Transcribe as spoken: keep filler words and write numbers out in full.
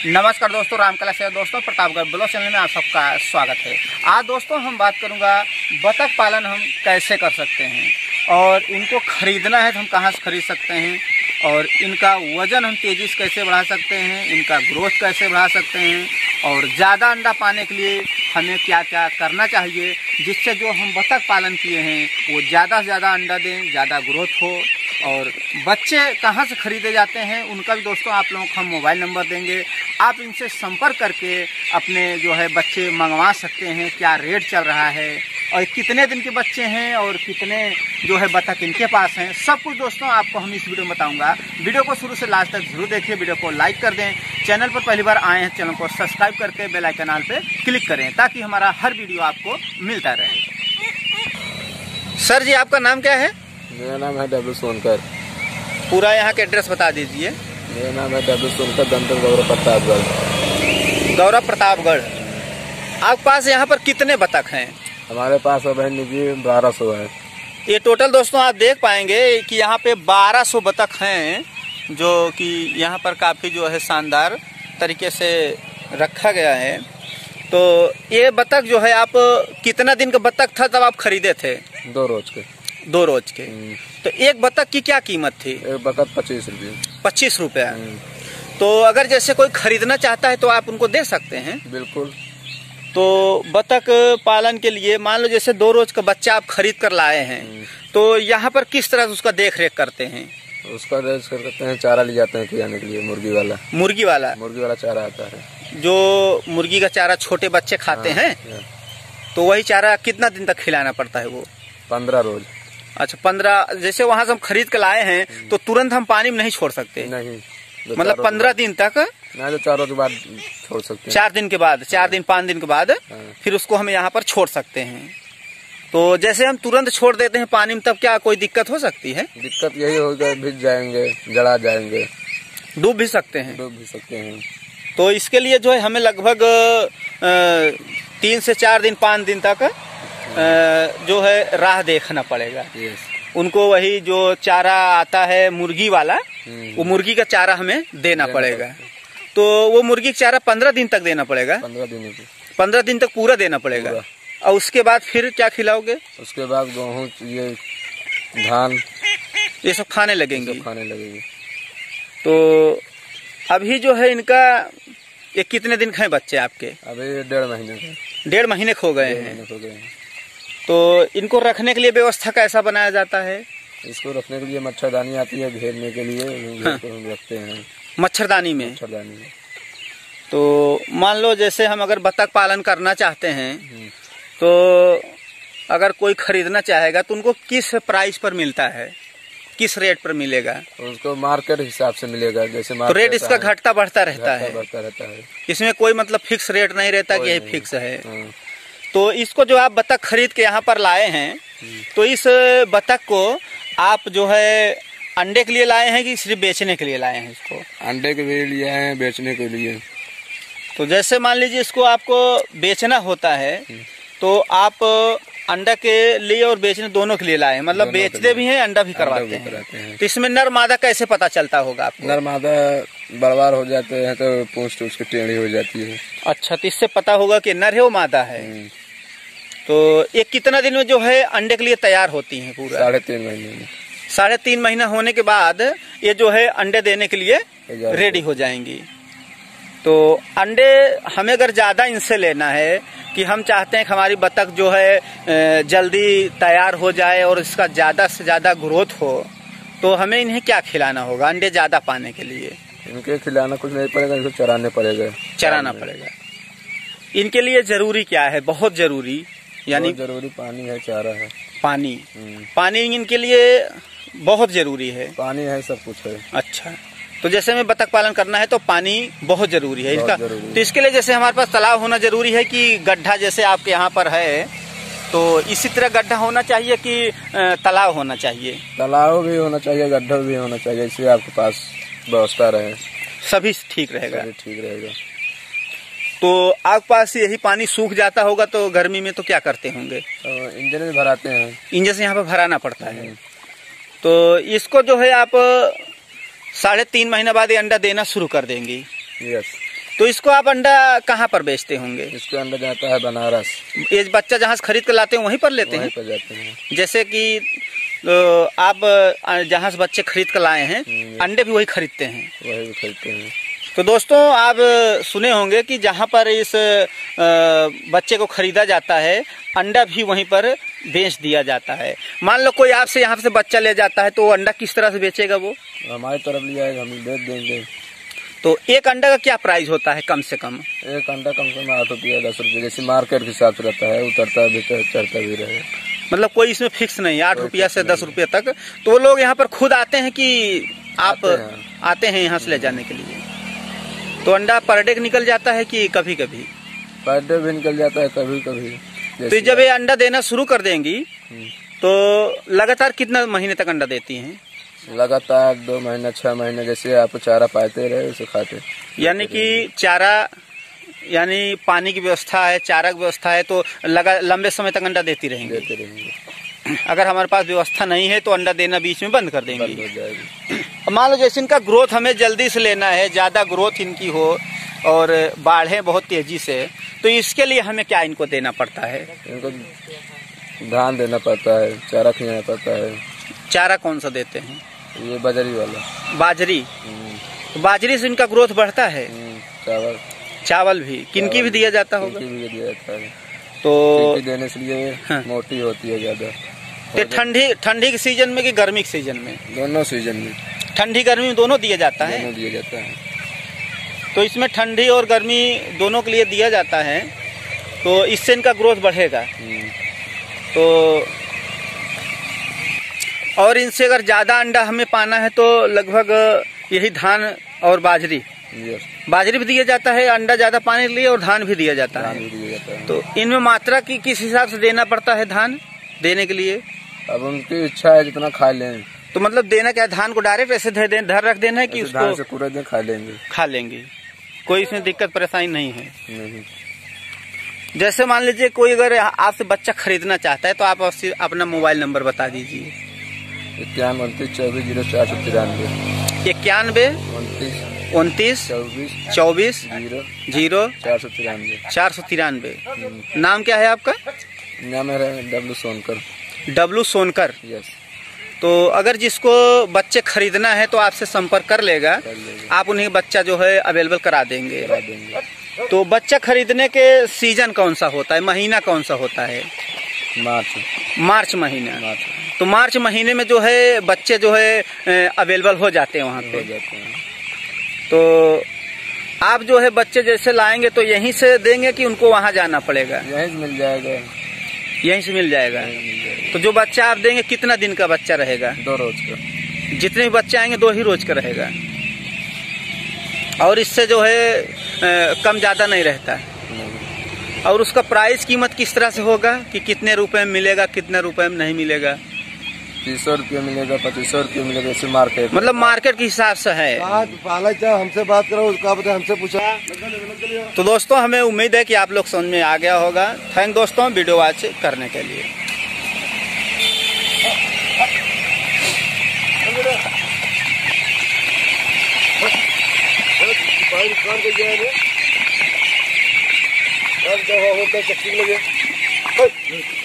नमस्कार दोस्तों, रामकला से दोस्तों प्रतापगढ़ ब्लॉग चैनल में आप सबका स्वागत है। आज दोस्तों हम बात करूंगा बतख पालन हम कैसे कर सकते हैं और इनको खरीदना है तो हम कहां से खरीद सकते हैं और इनका वजन हम तेजी से कैसे बढ़ा सकते हैं, इनका ग्रोथ कैसे बढ़ा सकते हैं और ज़्यादा अंडा पाने के लिए हमें क्या क्या करना चाहिए जिससे जो हम बतख पालन किए हैं वो ज़्यादा से ज़्यादा अंडा दें, ज़्यादा ग्रोथ हो। और बच्चे कहाँ से खरीदे जाते हैं उनका भी दोस्तों आप लोगों को हम मोबाइल नंबर देंगे, आप इनसे संपर्क करके अपने जो है बच्चे मंगवा सकते हैं। क्या रेट चल रहा है और कितने दिन के बच्चे हैं और कितने जो है बतख इनके पास हैं, सब कुछ दोस्तों आपको हम इस वीडियो में बताऊंगा। वीडियो को शुरू से लास्ट तक जरूर देखिए, वीडियो को लाइक कर दें, चैनल पर पहली बार आए हैं चैनल को सब्सक्राइब करके बेल आइकन आल पे क्लिक करें ताकि हमारा हर वीडियो आपको मिलता रहे। सर जी, आपका नाम क्या है? मेरा नाम है डब्ल्यू सोनकर। पूरा यहाँ के एड्रेस बता दीजिए। मेरा नाम है डब्ल्यू सोनकर, दमदम गौरव प्रतापगढ़। गौरव प्रतापगढ़। आपके पास यहाँ पर कितने बतख हैं? हमारे पास अब निजी बारह सौ है। ये टोटल दोस्तों आप देख पाएंगे कि यहाँ पे बारह सौ बतख हैं जो कि यहाँ पर काफ़ी जो है शानदार तरीके से रखा गया है। तो ये बतख जो है आप कितना दिन का बतख था तब आप खरीदे थे? दो रोज के। दो रोज के। तो एक बतख की क्या कीमत थी? एक बतख पच्चीस रुपये। पच्चीस रुपया। तो अगर जैसे कोई खरीदना चाहता है तो आप उनको दे सकते हैं? बिल्कुल। तो बतख पालन के लिए मान लो जैसे दो रोज का बच्चा आप खरीद कर लाए हैं तो यहाँ पर किस तरह उसका देख रेख करते हैं? उसका देख करते हैं, चारा ले जाते हैं खिलाने के लिए। मुर्गी वाला मुर्गी वाला मुर्गी वाला चारा आता है जो मुर्गी का चारा छोटे बच्चे खाते हाँ, हैं। तो वही चारा कितना दिन तक खिलाना पड़ता है वो? पंद्रह रोज। अच्छा, पंद्रह। जैसे वहां से हम खरीद कर लाए हैं तो तुरंत हम पानी में नहीं छोड़ सकते? नहीं, मतलब पंद्रह दिन तक नहीं, तो चार रोज के बाद छोड़ सकते हैं। चार दिन के बाद, चार दिन पाँच दिन के बाद फिर उसको हम यहाँ पर छोड़ सकते हैं। तो जैसे हम तुरंत छोड़ देते हैं पानी में तब क्या कोई दिक्कत हो सकती है? दिक्कत यही होगा, भीग जाएंगे, जला जाएंगे, डूब भी सकते हैं। डूब भी सकते हैं। तो इसके लिए जो है हमें लगभग तीन से चार दिन पाँच दिन तक जो है राह देखना पड़ेगा। उनको वही जो चारा आता है मुर्गी वाला, वो मुर्गी का चारा हमें देना पड़ेगा। तो वो मुर्गी का चारा पंद्रह दिन तक देना पड़ेगा? पंद्रह दिन पंद्रह दिन तक पूरा देना पड़ेगा। और उसके बाद फिर क्या खिलाओगे? उसके बाद गेहूँ, ये धान, ये सब खाने लगेंगे। सब खाने लगेंगे। तो अभी जो है इनका ये कितने दिन के बच्चे आपके? अभी डेढ़ महीने डेढ़ महीने खो गए हैं। हो गए हैं। तो इनको रखने के लिए व्यवस्था कैसा बनाया जाता है? इसको रखने के लिए मच्छरदानी आती है घेरने के लिए। हाँ। तो हम रखते हैं मच्छरदानी में। मच्छरदानी में। तो मान लो जैसे हम अगर बतख पालन करना चाहते हैं तो अगर कोई खरीदना चाहेगा तो उनको किस प्राइस पर मिलता है, किस रेट पर मिलेगा? उसको मार्केट हिसाब से मिलेगा। जैसे तो रेट इसका घटता बढ़ता रहता है? बढ़ता रहता है। इसमें कोई मतलब फिक्स रेट नहीं रहता कि यही फिक्स है। तो इसको जो आप बतख खरीद के यहाँ पर लाए हैं तो इस बतख को आप जो है अंडे के लिए लाए हैं कि सिर्फ बेचने के लिए लाए हैं? इसको अंडे के लिए लिए हैं, बेचने के लिए। तो जैसे मान लीजिए इसको आपको बेचना होता है तो आप अंडा के लिए और बेचने दोनों के लिए लाए हैं, मतलब बेचते भी हैं, अंडा भी करवाते हैं। तो इसमें नर मादा कैसे पता चलता होगा आपको? नर मादा बर्बाद हो जाते हैं तो पूंछ उसकी टेढ़ी हो जाती है। अच्छा, तो इससे पता होगा कि नर है वो मादा है। तो ये कितना दिन में जो है अंडे के लिए तैयार होती हैं? पूरा साढ़े तीन महीने में। साढ़े तीन महीना होने के बाद ये जो है अंडे देने के लिए रेडी हो जाएंगी। तो अंडे हमें अगर ज़्यादा इनसे लेना है कि हम चाहते हैं कि हमारी बतख जो है जल्दी तैयार हो जाए और इसका ज़्यादा से ज़्यादा ग्रोथ हो, तो हमें इन्हें क्या खिलाना होगा अंडे ज़्यादा पाने के लिए? इनके खिलाना कुछ नहीं पड़ेगा, इनको चराने पड़ेगा। चराना पड़ेगा। इनके लिए ज़रूरी क्या है? बहुत ज़रूरी, यानी जरूरी पानी है, चारा है। पानी पानी इनके लिए बहुत जरूरी है। पानी है, सब कुछ है। अच्छा, तो जैसे हमें बतख पालन करना है तो पानी बहुत जरूरी है इसका। तो इसके लिए जैसे हमारे पास तालाब होना जरूरी है कि गड्ढा जैसे आपके यहाँ पर है तो इसी तरह गड्ढा होना चाहिए कि तालाब होना चाहिए? तालाब भी होना चाहिए, गड्ढा भी होना चाहिए, इससे आपके पास व्यवस्था रहे, सभी ठीक रहेगा। सभी ठीक रहेगा। तो आपके पास यही पानी सूख जाता होगा तो गर्मी में तो क्या करते होंगे? तो इंजन में भराते हैं। इंजन से यहाँ पर भराना पड़ता है। तो इसको जो है आप साढ़े तीन महीने बाद ये अंडा देना शुरू कर देंगी। यस। तो इसको आप अंडा कहाँ पर बेचते होंगे? इसका अंडा जाता है बनारस। ये बच्चा जहाँ से खरीद कर लाते हैं वहीं पर लेते हैं? वहीं पर जाते हैं। जैसे कि तो आप जहाँ से बच्चे खरीद कर लाए हैं अंडे भी वही खरीदते हैं? वही भी खरीदते हैं। तो दोस्तों आप सुने होंगे कि जहाँ पर इस बच्चे को खरीदा जाता है अंडा भी वहीं पर बेच दिया जाता है। मान लो कोई आपसे यहाँ से बच्चा ले जाता है तो अंडा किस तरह से बेचेगा? वो हमारी तरफ ले आएगा, हम बेच देंगे। तो एक अंडा का क्या प्राइस होता है कम से कम? एक अंडा कम से कम आठ रुपया दस रुपये, जैसे मार्केट के हिसाब से रहता है, उतरता भी चढ़ता भी रहे। मतलब कोई इसमें फिक्स नहीं, आठ रुपया से दस रुपये तक। तो वो लोग यहाँ पर खुद आते हैं कि आप आते हैं, आते हैं यहाँ से ले जाने के लिए? तो अंडा पर डे निकल जाता है कि कभी कभी? पर डे भी निकल जाता है कभी कभी। तो जब ये अंडा देना शुरू कर देंगी तो लगातार कितना महीने तक अंडा देती हैं? लगातार दो महीना छह महीने, जैसे आप चारा पाते रहे उसे खाते। यानी कि चारा यानी पानी की व्यवस्था है, चारा की व्यवस्था है, तो लगा लंबे समय तक अंडा देती रहेंगे? देते रहेंगे। अगर हमारे पास व्यवस्था नहीं है तो अंडा देना बीच में बंद कर देंगे। बंद हो जाएगी। मान लो जैसे इनका ग्रोथ हमें जल्दी से लेना है, ज़्यादा ग्रोथ इनकी हो और बाढ़े बहुत तेजी से, तो इसके लिए हमें क्या इनको देना पड़ता है? इनको धान देना पड़ता है, चारा खिलाना पड़ता है। चारा कौन सा देते हैं? ये बाजरी वाला। बाजरी? तो बाजरी से इनका ग्रोथ बढ़ता है? चावल? चावल भी किनकी भी दिया जाता होगा? किनकी भी दिया जाता है। तो देने से लिए हाँ। मोटी होती है ज्यादा। तो ठंडी ठंडी के सीजन में कि गर्मी के सीजन में? दोनों सीजन में। ठंडी गर्मी में दोनों दिया जाता है? दोनों दिया जाता है। तो इसमें ठंडी और गर्मी दोनों के लिए दिया जाता है, तो इससे इनका ग्रोथ बढ़ेगा। तो और इनसे अगर ज़्यादा अंडा हमें पाना है तो लगभग यही धान और बाजरी? बाजरी भी दिया जाता है अंडा ज़्यादा पाने के लिए, और धान भी दिया जाता है। दिया जाता है। तो इनमें मात्रा की किस हिसाब से देना पड़ता है धान देने के लिए? अब उनकी इच्छा है जितना खा लें। तो मतलब देना क्या, धान को डायरेक्ट ऐसे धर दें धर रख देना है कि उसको धान से पूरा दिन खा लेंगे? खा लेंगे, कोई इसमें दिक्कत परेशानी नहीं है? नहीं। जैसे मान लीजिए कोई अगर आपसे बच्चा खरीदना चाहता है तो आप अपना मोबाइल नंबर बता दीजिए। इक्यानवे उनतीस चौबीस जीरो चार सौ तिरानवे। इक्यानवे उनतीस उनतीस चौबीस चौबीस जीरो जीरो चार सौ तिरानवे चार सौ तिरानवे। नाम क्या है आपका? नाम है डब्लू सोनकर। डब्लू सोनकर? यस। तो अगर जिसको बच्चे खरीदना है तो आपसे संपर्क कर लेगा, कर लेगा। आप उन्हें बच्चा जो है अवेलेबल करा देंगे। करा देंगे। तो बच्चा खरीदने के सीजन कौन सा होता है, महीना कौन सा होता है? मार्च। मार्च महीना। मार्च। तो मार्च महीने में जो है बच्चे जो है अवेलेबल हो जाते हैं वहाँ पे। हो जाते हैं। तो आप जो है बच्चे जैसे लाएंगे तो यहीं से देंगे कि उनको वहाँ जाना पड़ेगा? यहीं से मिल जाएगा। यहीं से मिल जाएगा। मिल जाएगा। तो जो बच्चा आप देंगे कितना दिन का बच्चा रहेगा? दो रोज का। जितने भी बच्चे आएंगे दो ही रोज का रहेगा, और इससे जो है आ, कम ज्यादा नहीं रहता है। और उसका प्राइस कीमत किस तरह से होगा कि कितने रुपए में मिलेगा, कितने रुपए में नहीं मिलेगा? तीस सौ रुपये मिलेगा, पच्चीस सौ रुपये मिलेगा, जैसे मार्केट। मतलब मार्केट के हिसाब से है। हमसे बात करो, उसका बता हमसे पूछा। तो दोस्तों हमें उम्मीद है कि आप लोग समझ में आ गया होगा। थैंक दोस्तों वीडियो वॉच करने के लिए। होता है